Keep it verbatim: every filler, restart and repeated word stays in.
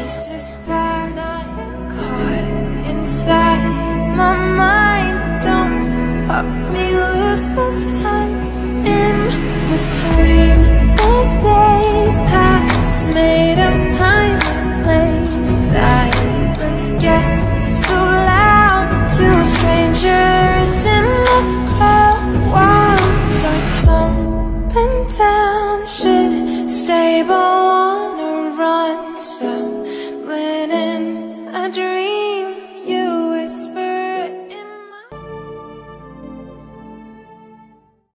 Just this fast, caught inside my mind. Don't cut me loose this time. In between the space, paths made of time and place. Silence gets so loud to strangers in the crowd. Walls are tumbling down, should stay but wanna run. So